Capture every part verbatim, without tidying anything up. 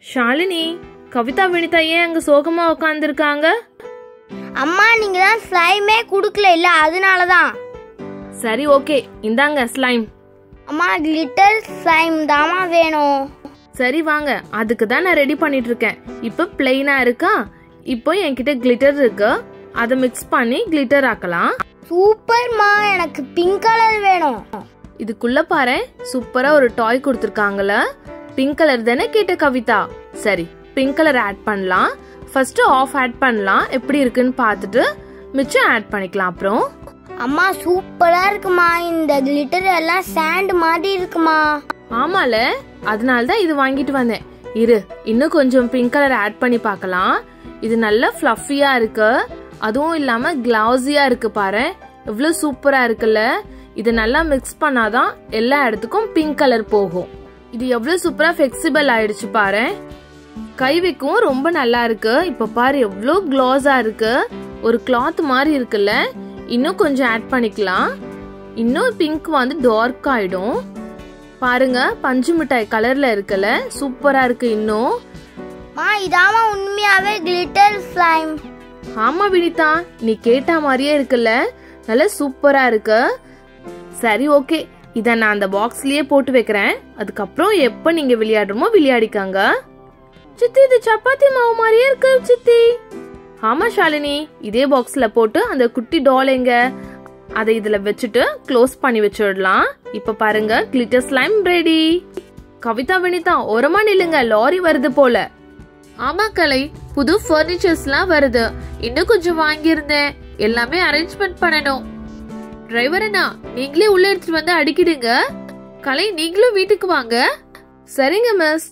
ஷாலினி, கவிதா வினிதா ஏன் அங்க சோகமா உட்கார்ந்திருக்காங்க? அம்மா நீங்க தான் ஸ்லைமே குடுக்கல இல்ல, அதனால தான். சரி ஓகே, இந்தாங்க ஸ்லைம். அம்மா கிளிட்டர் ஸ்லைம் தாமா வேணும். சரி வாங்க, அதுக்கு தான் நான் ரெடி பண்ணிட்டு இருக்கேன். இப்போ பிளெயினா இருக்கா, இப்போ என்கிட்ட கிளிட்டர் இருக்கு, அதை மிக்ஸ் பண்ணி கிளிட்டர் ஆக்கலாம். சூப்பர்மா, எனக்கு பிங்க் கலர் வேணும். இதுக்குள்ள பாரு, சூப்பரா ஒரு டாய் கொடுத்துருக்காங்கல்ல. பிங்க் கலர் தானே கேட்ட கவிதா? சரி, பிங்க் கலர் ஆட் பண்ணலாம். ஃபர்ஸ்ட் ஆஃப் ஆட் பண்ணலாம், எப்படி இருக்குன்னு பார்த்துட்டு மிச்சம் ஆட் பண்ணிக்கலாம். அப்புறம் அம்மா சூப்பரா இருக்குமா, இந்த கிளிட்டர் எல்லாம் சாண்ட் மாதிரி இருக்குமா. ஆமால, அதனால தான் இது வாங்கிட்டு வந்தேன். இரு, இன்னும் கொஞ்சம் பிங்க் கலர் ஆட் பண்ணி பார்க்கலாம். இது நல்ல ஃப்ளஃபியா இருக்கு, அதுவும் இல்லாம கிளவுஸியா இருக்கு. பாரு எவ்வளவு சூப்பரா இருக்குல்ல. இது நல்லா மிக்ஸ் பண்ணாதான் எல்லா இடத்துக்கும் பிங்க் கலர் போகும். இது எவ்வளவு சூப்பரா ஃபிளெக்சிபிள் ஆயிடுச்சு பாரு. கை வைக்கவும் ரொம்ப நல்லா இருக்கு. இப்ப பாரு எவ்வளவு க்ளாஸா இருக்கு, ஒரு கிளாத் மாதிரி இருக்குல்ல. இன்னும் கொஞ்சம் ஆட் பண்ணிக்கலாம். இன்னும் பிங்க் வந்து டார்க் ஆயிடும். பாருங்க, பஞ்சு மிட்டாய் கலர்ல இருக்குல்ல, சூப்பரா இருக்கு. இன்னும் மா இதாமா உண்மையாவே கிளிட்டர் ஸ்லைம். ஆமா வினிதா, நீ கேட்ட மாதிரியே இருக்குல்ல, நல்ல சூப்பரா இருக்கு. சரி ஓகே, இத நான் அந்த பாக்ஸ்லயே போட்டு வைக்கிறேன். அதுக்கப்புறம் எப்ப நீங்க விளையாடுறோமோ விளையாடிக்காங்க. சித்தி, இது சப்பாத்தி மாவு மாதிரியே இருக்கு சித்தி. ஆமா ஷாலினி, இதே பாக்ஸ்ல போட்டு அந்த குட்டி டால் எங்க, அதை இதுல வச்சுட்டு க்ளோஸ் பண்ணி வச்சிடலாம். இப்ப பாருங்க, glitter slime ready. Kavitha Vinitha ஓரமா நில்லுங்க, லாரி வருது போல. ஆமா கலை, புது ஃபர்னிச்சர்ஸ்லாம் வருது. இன்னும் கொஞ்சம் வாங்கியிருந்தேன், எல்லாமே அரேஞ்ச்மெண்ட் பண்ணணும். டிரைவர் அண்ணா, நீங்களே உள்ள எடுத்துட்டு வந்து அடிக்கிடுங்க. கலை, நீங்களும் வீட்டுக்கு வாங்க. சரிங்க மிஸ்.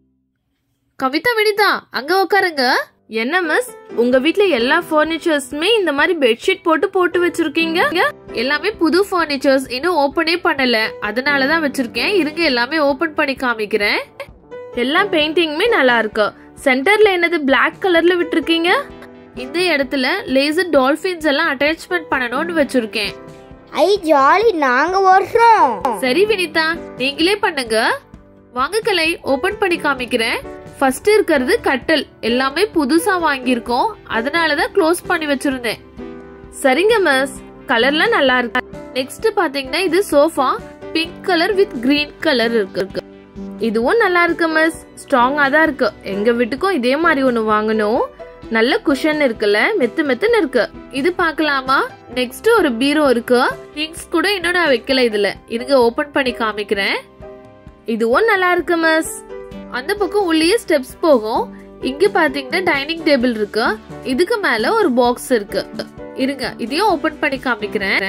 கவிதா வினிதா அங்க உட்காருங்க. என்ன மிஸ், உங்க வீட்ல எல்லா ஃபர்னிச்சர்ஸ்மே இந்த மாதிரி பெட்ஷீட் போட்டு போட்டு வச்சிருக்கீங்க? எல்லாமே புது ஃபர்னிச்சர்ஸ், இன்னும் ஓபனே பண்ணல, அதனாலதான் வச்சிருக்கேன். இருங்க, எல்லாமே ஓபன் பண்ணி காமிக்கிறேன். எல்லா பெயிண்டிங்குமே நல்லா இருக்கு. சென்டர்ல என்னது பிளாக் கலர்ல விட்டுருக்கீங்க? இந்த இடத்துல லேசர் டால்பின்ஸ் எல்லாம் அட்டாச்மெண்ட் பண்ணணும்னு வச்சிருக்கேன். ஐ ஜாலி, நாங்க வர்றோம். சரி வினிதா, நீங்களே பண்ணுங்க. வாங்க கலை, ஓபன் பண்ணி காமிக்கிறேன். ஃபர்ஸ்ட் இருக்கிறது கட்டல், எல்லாமே புதுசா வாங்கியிருக்கோம், அதனாலதான் க்ளோஸ் பண்ணி வச்சிருந்தேன். சரிங்க மிஸ், கலர்லாம் நல்லா இருக்கு. நெக்ஸ்ட் பாத்தீங்கன்னா இது sofa, pink colour with green colour இருக்கு. இதுவும் நல்லா இருக்கு மிஸ், ஸ்ட்ராங்கா தான் இருக்கு. எங்க வீட்டுக்கும் இதே மாதிரி ஒண்ணு வாங்கணும். நல்ல குஷன் இருக்குல்ல, மெத்து மெத்துன்னு இருக்கு. இது பாக்கலாமா? நெக்ஸ்ட் ஒரு பீரோ இருக்கு, திங்ஸ் கூட இன்னும் நான் வைக்கல இதுல. இதுங்க ஓபன் பண்ணி காமிக்கிறேன். இதுவும் நல்லா இருக்கு மிஸ். அந்த பக்கம் உள்ளே ஸ்டெப்ஸ் போகும். இங்க பாத்தீங்கன்னா டைனிங் டேபிள் இருக்கு, இதுக்கு மேல ஒரு பாக்ஸ் இருக்கு. இருங்க, இதையும் ஓபன் பண்ணி காமிக்கிறேன்.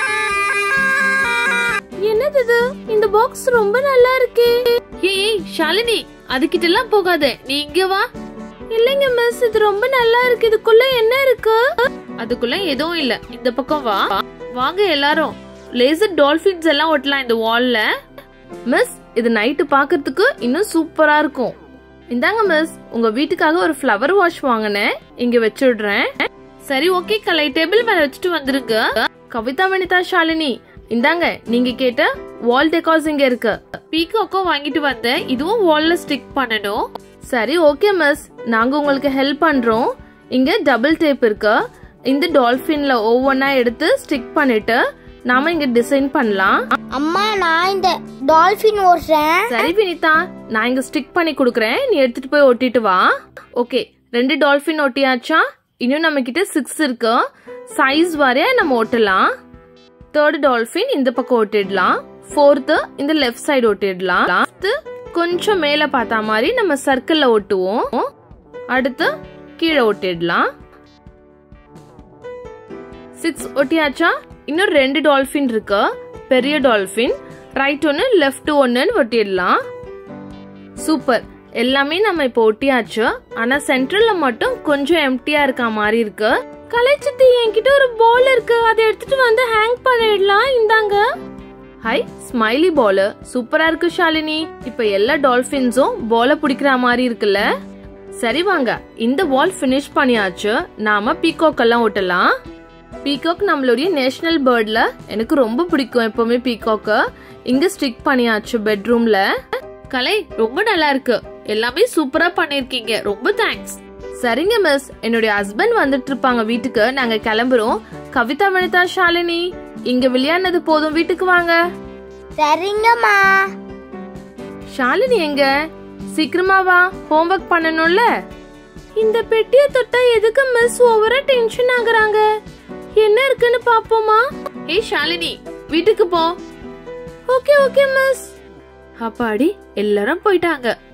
என்னது இது? இந்த பாக்ஸ் ரொம்ப நல்லா இருக்கே. ஏய் ஷாலினி, அதுகிட்ட எல்லாம் போகாத, நீ இங்க வா. இல்லைங்க மிஸ், இது ரொம்ப நல்லா இருக்கு. இதுக்குள்ள என்ன இருக்கு? அதுக்குள்ள எதுவும் இல்ல, இந்த பக்கம் வா. வாங்க எல்லாரும், லேசர் டால்பின்ஸ் எல்லாம் ஒட்டலாம் இந்த வால்ல. மிஸ், இது நைட்டு பாக்குறதுக்கு இன்னும் சூப்பரா இருக்கும். இந்தாங்க மிஸ், உங்க வீட்டுக்காக ஒரு ஃப்ளவர் வாஷ் வாங்கினேன், இங்க வச்சுடுறேன். சரி ஓகே கலை, டேபிள் மேல வச்சுட்டு வந்துருங்க. கவிதா வினிதா ஷாலினி, இந்தாங்க நீங்க கேட்ட வால் டெக்கார்ஸ் இங்க இருக்கு. பீகாக்கும் வாங்கிட்டு வந்தேன், இதுவும் வால்ல ஸ்டிக் பண்ணணும். சரி ஓகே மிஸ், நாங்க உங்களுக்கு ஹெல்ப் பண்றோம். இங்க டபுள் டேப் இருக்கு, இந்த டால்பின்ல ஒவ்வொன்னா எடுத்து ஸ்டிக் பண்ணிட்டு நாம இங்க டிசைன் பண்ணலாம். அம்மா நான் இந்த டால்பின் ஓடுறேன். சரி வினிதா, நான் இங்க ஸ்டிக் பண்ணி குடுக்கறேன், நீ எடுத்துட்டு போய் ஒட்டிட்டு வா. ஓகே, ரெண்டு டால்பின் ஒட்டியாச்சா? இன்னும் நம்ம கிட்ட சிக்ஸ் இருக்கு, சைஸ் வரைய நம்ம ஒட்டலாம். தேர்ட் டால்பின் இந்த பக்கம் ஒட்டிடலாம். ஃபோர்த் இந்த லெஃப்ட் சைடு ஒட்டிடலாம். கொஞ்சம் மேல பார்த்தா மாதிரி நம்ம சர்க்கிள்ல ஒட்டுவோம். அடுத்து கீழே ஒட்டிடலாம். சிக்ஸ் ஒட்டியாச்சா? இன்னும் ரெண்டு டால்பின் இருக்கு, பெரிய டால்பின், ரைட் ஒன்னு லெஃப்ட் ஒன்னு ஒட்டிடலாம். சூப்பர், எல்லாமே நம்ம இப்போ ஒட்டியாச்சு. ஆனா சென்டர்ல மட்டும் கொஞ்சம் எம்டியா இருக்க மாதிரி இருக்கு. கலைச்சித்தி, என்கிட்ட ஒரு பால் இருக்கு, அதை எடுத்துட்டு வந்து ஹேங் பண்ணிடலாம். இந்தாங்க. ஹை, ஸ்மைலி பால் சூப்பரா இருக்கு ஷாலினி. இப்ப எல்லா டால்பின்ஸும் பால பிடிக்கிற மாதிரி இருக்குல்ல. சரி வாங்க, இந்த வால் பினிஷ் பண்ணியாச்சு. நாம பீகாக் எல்லாம் ஒட்டலாம். பீகாக் நம்மளுடைய நேஷனல் பேர்ட்ல எனக்கு ரொம்ப பிடிக்கும் எப்பவுமே பீகாக். இங்க ஸ்டிக் பண்ணியாச்சு பெட்ரூம்ல. கலை ரொம்ப நல்லா இருக்கு. எல்லாமே சூப்பரா பண்ணிருக்கீங்க. ரொம்ப தேங்க்ஸ். சரிங்க மிஸ், என்னுடைய ஹஸ்பண்ட் வந்துட்டு இருப்பாங்க வீட்டுக்கு. நாங்க கிளம்புறோம். கவிதா, வனிதா, ஷாலினி, இங்க விளையாடுனது போதும், வீட்டுக்கு வாங்க. சரிங்கம்மா. ஷாலினி எங்க? சீக்கிரமா வா, ஹோம்வொர்க் பண்ணணும்ல. இந்த பெட்டியை தொட்டா எதுக்கு மிஸ் ஓவரா டென்ஷன் ஆகுறாங்க? என்ன இருக்குன்னு பாப்போமா? ஏய் ஷாலினி, வீட்டுக்கு போ. Okay okay miss. அப்பாடி, எல்லாரும் போயிட்டாங்க.